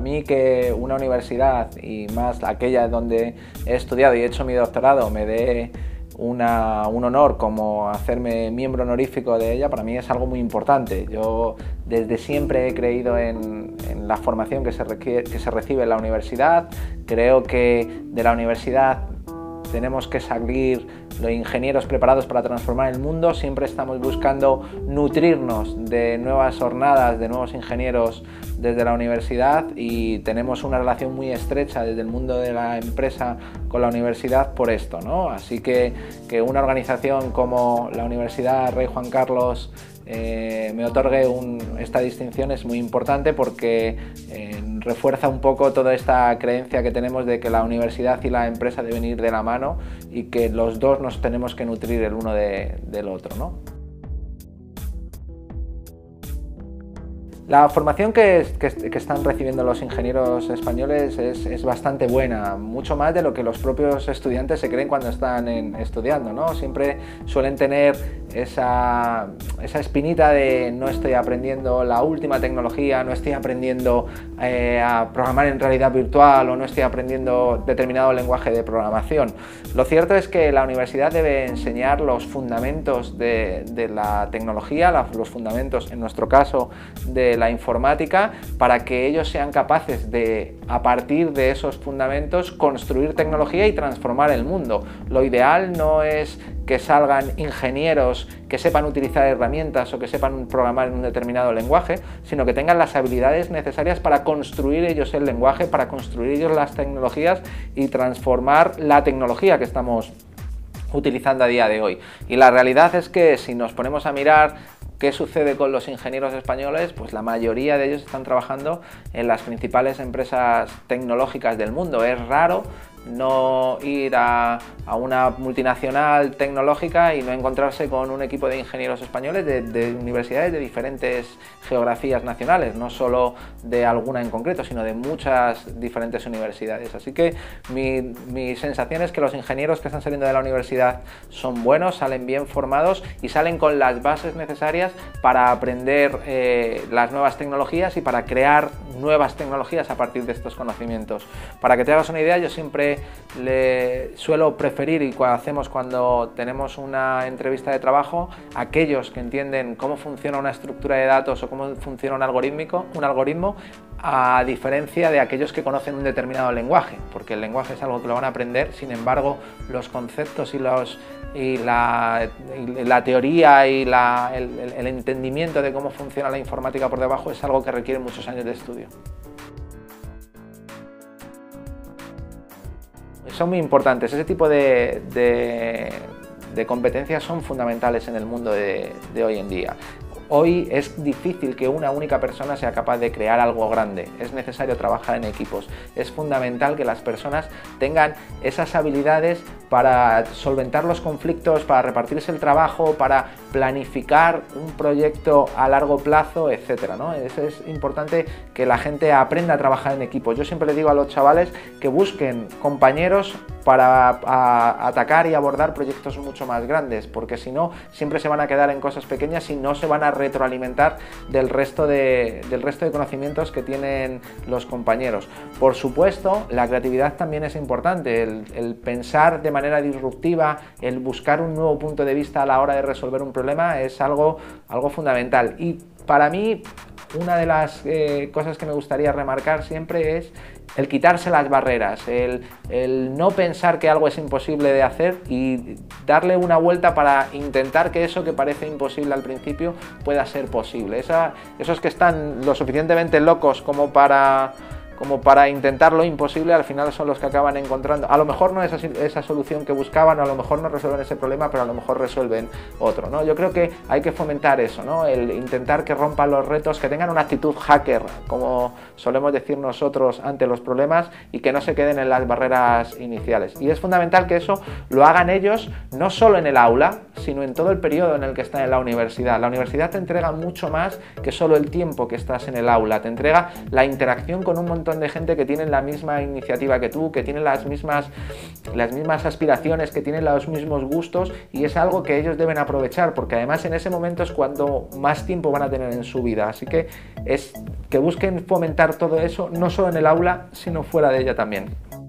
mí que una universidad, y más aquella donde he estudiado y he hecho mi doctorado, me dé un honor como hacerme miembro honorífico de ella, para mí es algo muy importante. Yo desde siempre he creído en la formación que se recibe en la universidad. Creo que de la universidad tenemos que salir los ingenieros preparados para transformar el mundo. Siempre estamos buscando nutrirnos de nuevas jornadas, de nuevos ingenieros desde la universidad, y tenemos una relación muy estrecha desde el mundo de la empresa con la universidad por esto, ¿no? Así que una organización como la Universidad Rey Juan Carlos me otorgue esta distinción es muy importante, porque refuerza un poco toda esta creencia que tenemos de que la universidad y la empresa deben ir de la mano y que los dos nos tenemos que nutrir el uno del otro, ¿no? La formación que están recibiendo los ingenieros españoles es bastante buena, mucho más de lo que los propios estudiantes se creen cuando están estudiando, ¿no? Siempre suelen tener esa espinita de no estoy aprendiendo la última tecnología, no estoy aprendiendo a programar en realidad virtual, o no estoy aprendiendo determinado lenguaje de programación. Lo cierto es que la universidad debe enseñar los fundamentos de la tecnología, los fundamentos, en nuestro caso, de la informática, para que ellos sean capaces de, a partir de esos fundamentos, construir tecnología y transformar el mundo. Lo ideal no es que salgan ingenieros que sepan utilizar herramientas o que sepan programar en un determinado lenguaje, sino que tengan las habilidades necesarias para construir ellos el lenguaje, para construir ellos las tecnologías y transformar la tecnología que estamos utilizando a día de hoy. Y la realidad es que si nos ponemos a mirar ¿qué sucede con los ingenieros españoles? Pues la mayoría de ellos están trabajando en las principales empresas tecnológicas del mundo. Es raro no ir a una multinacional tecnológica y no encontrarse con un equipo de ingenieros españoles de universidades de diferentes geografías nacionales, no solo de alguna en concreto, sino de muchas diferentes universidades. Así que mi sensación es que los ingenieros que están saliendo de la universidad son buenos, salen bien formados y salen con las bases necesarias para aprender las nuevas tecnologías y para crear nuevas tecnologías a partir de estos conocimientos. Para que te hagas una idea, yo siempre le suelo preferir, y hacemos cuando tenemos una entrevista de trabajo, aquellos que entienden cómo funciona una estructura de datos o cómo funciona un algoritmo, a diferencia de aquellos que conocen un determinado lenguaje, porque el lenguaje es algo que lo van a aprender. Sin embargo, los conceptos y la teoría y el entendimiento de cómo funciona la informática por debajo es algo que requiere muchos años de estudio. Son muy importantes, ese tipo de competencias son fundamentales en el mundo de hoy en día. Hoy es difícil que una única persona sea capaz de crear algo grande, es necesario trabajar en equipos, es fundamental que las personas tengan esas habilidades para solventar los conflictos, para repartirse el trabajo, para planificar un proyecto a largo plazo, etcétera, ¿no? Es importante que la gente aprenda a trabajar en equipos. Yo siempre le digo a los chavales que busquen compañeros para atacar y abordar proyectos mucho más grandes, porque si no, siempre se van a quedar en cosas pequeñas y no se van a retroalimentar del resto de conocimientos que tienen los compañeros. Por supuesto, la creatividad también es importante, el pensar de manera disruptiva, el buscar un nuevo punto de vista a la hora de resolver un problema es algo fundamental. Y para mí, una de las cosas que me gustaría remarcar siempre es el quitarse las barreras, el no pensar que algo es imposible de hacer y darle una vuelta para intentar que eso que parece imposible al principio pueda ser posible. Esos que están lo suficientemente locos como para intentar lo imposible, al final son los que acaban encontrando, a lo mejor no esa solución que buscaban, a lo mejor no resuelven ese problema, pero a lo mejor resuelven otro, ¿no? Yo creo que hay que fomentar eso, ¿no? El intentar que rompan los retos, que tengan una actitud hacker, como solemos decir nosotros, ante los problemas, y que no se queden en las barreras iniciales. Y es fundamental que eso lo hagan ellos, no solo en el aula, sino en todo el periodo en el que está en la universidad. La universidad te entrega mucho más que solo el tiempo que estás en el aula, te entrega la interacción con un montón de gente que tienen la misma iniciativa que tú, que tienen las mismas aspiraciones, que tienen los mismos gustos, y es algo que ellos deben aprovechar, porque además en ese momento es cuando más tiempo van a tener en su vida. Así que es que busquen fomentar todo eso, no solo en el aula, sino fuera de ella también.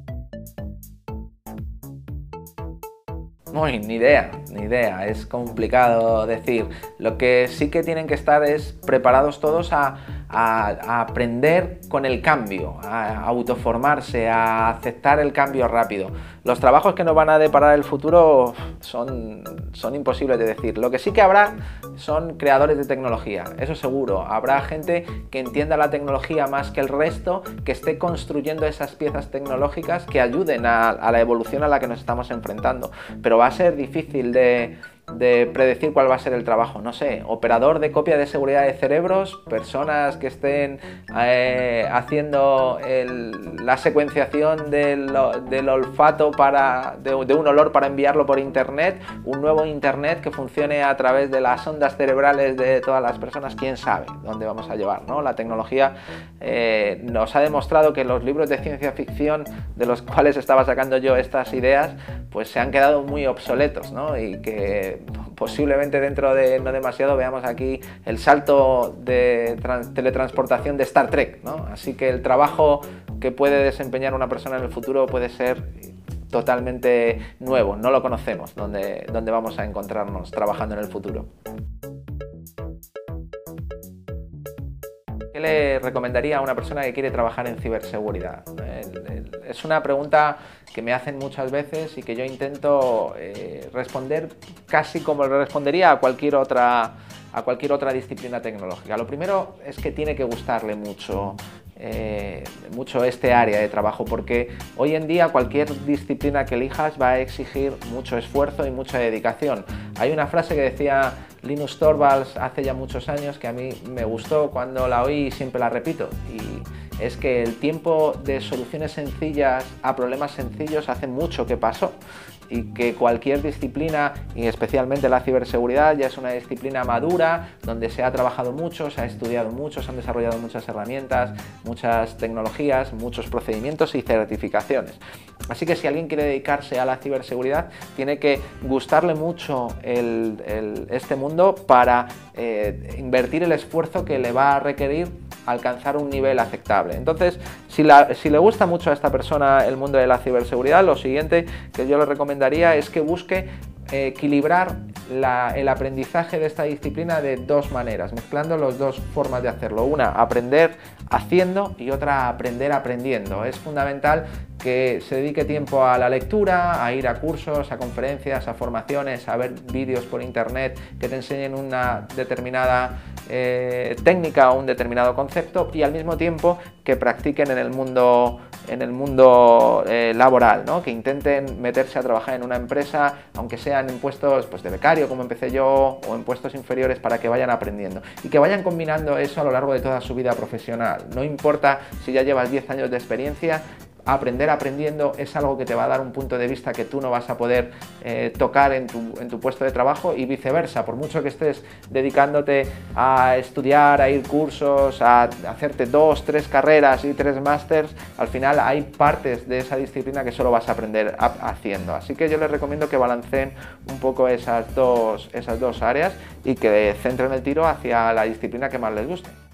Uy, ni idea, es complicado decir. Lo que sí que tienen que estar es preparados todos a aprender con el cambio, a autoformarse, a aceptar el cambio rápido. Los trabajos que nos van a deparar el futuro son imposibles de decir. Lo que sí que habrá son creadores de tecnología, eso seguro. Habrá gente que entienda la tecnología más que el resto, que esté construyendo esas piezas tecnológicas que ayuden a la evolución a la que nos estamos enfrentando. Pero va a ser difícil de predecir cuál va a ser el trabajo. No sé, operador de copia de seguridad de cerebros, personas que estén haciendo la secuenciación del olfato de un olor para enviarlo por internet, un nuevo internet que funcione a través de las ondas cerebrales de todas las personas. Quién sabe dónde vamos a llevar, ¿no? La tecnología nos ha demostrado que los libros de ciencia ficción de los cuales estaba sacando yo estas ideas pues se han quedado muy obsoletos, ¿no? Y que posiblemente dentro de no demasiado veamos aquí el salto de teletransportación de Star Trek, ¿no? Así que el trabajo que puede desempeñar una persona en el futuro puede ser totalmente nuevo, no lo conocemos, dónde vamos a encontrarnos trabajando en el futuro. ¿Qué le recomendaría a una persona que quiere trabajar en ciberseguridad? Es una pregunta que me hacen muchas veces y que yo intento responder casi como le respondería a cualquier otra disciplina tecnológica. Lo primero es que tiene que gustarle mucho este área de trabajo, porque hoy en día cualquier disciplina que elijas va a exigir mucho esfuerzo y mucha dedicación. Hay una frase que decía Linus Torvalds hace ya muchos años que a mí me gustó cuando la oí y siempre la repito, y es que el tiempo de soluciones sencillas a problemas sencillos hace mucho que pasó, y que cualquier disciplina, y especialmente la ciberseguridad, ya es una disciplina madura, donde se ha trabajado mucho, se ha estudiado mucho, se han desarrollado muchas herramientas, muchas tecnologías, muchos procedimientos y certificaciones. Así que si alguien quiere dedicarse a la ciberseguridad, tiene que gustarle mucho este mundo para invertir el esfuerzo que le va a requerir alcanzar un nivel aceptable. Entonces, si le gusta mucho a esta persona el mundo de la ciberseguridad, lo siguiente que yo le recomendaría es que busque equilibrar el aprendizaje de esta disciplina de dos maneras, mezclando las dos formas de hacerlo. Una, aprender haciendo, y otra, aprender aprendiendo. Es fundamental que se dedique tiempo a la lectura, a ir a cursos, a conferencias, a formaciones, a ver vídeos por internet que te enseñen una determinada técnica o un determinado concepto, y al mismo tiempo que practiquen en el mundo laboral, ¿no? Que intenten meterse a trabajar en una empresa, aunque sean en puestos pues, de becario, como empecé yo, o en puestos inferiores, para que vayan aprendiendo y que vayan combinando eso a lo largo de toda su vida profesional. No importa si ya llevas 10 años de experiencia, aprender aprendiendo es algo que te va a dar un punto de vista que tú no vas a poder tocar en tu puesto de trabajo, y viceversa. Por mucho que estés dedicándote a estudiar, a ir cursos, a hacerte 2, 3 carreras y 3 másters, al final hay partes de esa disciplina que solo vas a aprender haciendo. Así que yo les recomiendo que balanceen un poco esas dos áreas y que centren el tiro hacia la disciplina que más les guste.